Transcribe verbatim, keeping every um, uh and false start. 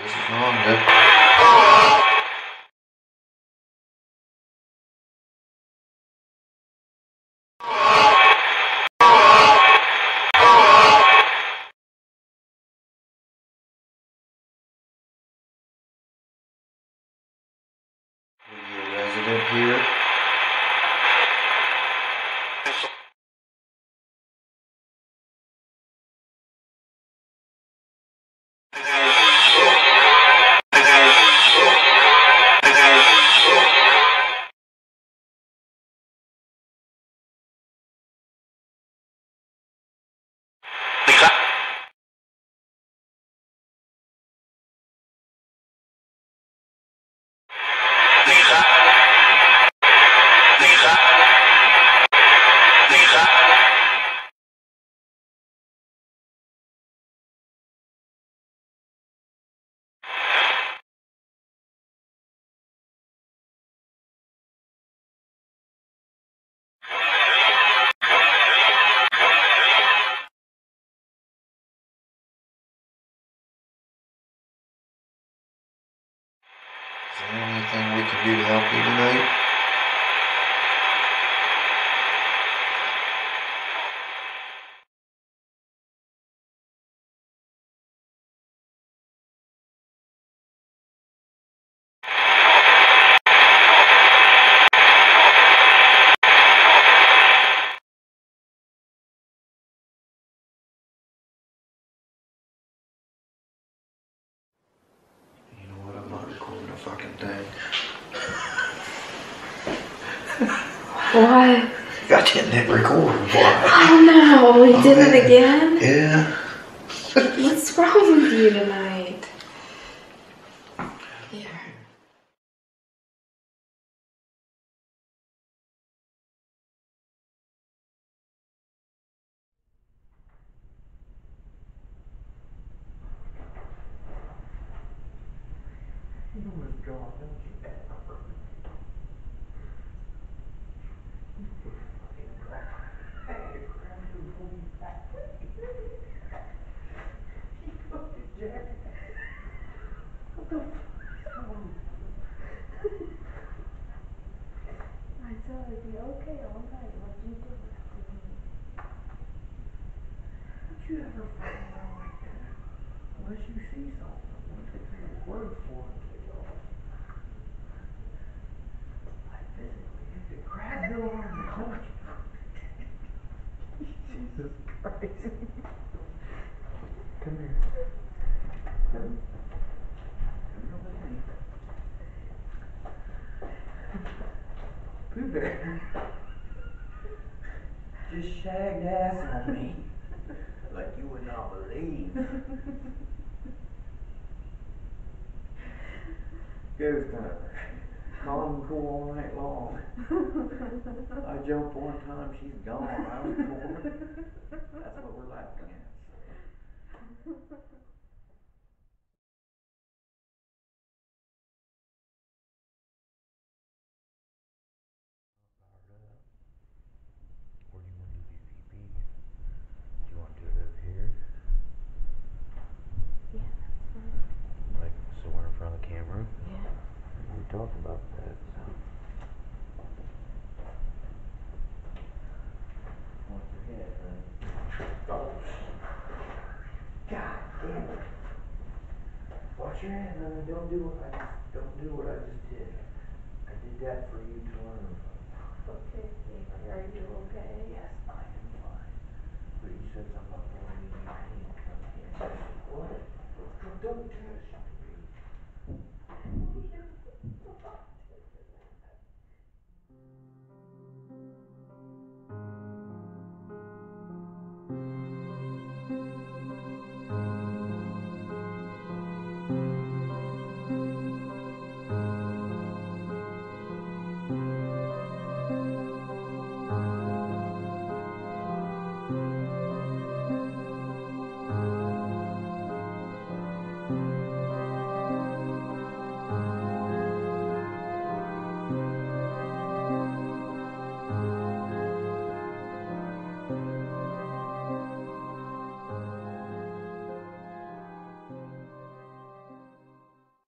Resident here. Is there anything we can do to help you tonight? You know what? I'm not recording a fucking thing. What? I didn't hit record. Why? Oh no, he Oh, did man. it again? Yeah. What's wrong with you tonight? Here. You withdraw, don't you? I thought it'd be okay all night. What you do? Don't you ever find out like that? Unless you see something. Once they say a word for it, they go. I physically hit the crab door on the corner. Jesus Christ. Come here. Come. Come over to me. Pooh Bear. Just shagged ass on me. Like you would not believe. Ghost hunter. Calm and cool all night long. I jumped one time, she's gone. I was born. That's what we're laughing at. Where do you want to do your pee pee? Do you want to do it up here? Yeah, that's fine. Like, so we're in front of the camera? Yeah. We talked about that, so. Watch your head, honey. Oh. God damn it. Watch your head, honey. Don't do what I just, don't do what I just did. I did that for you to learn from. Okay, baby, are you okay? Yes, I am fine. But you said something about going in your hand. Come here. What? Don't, don't touch.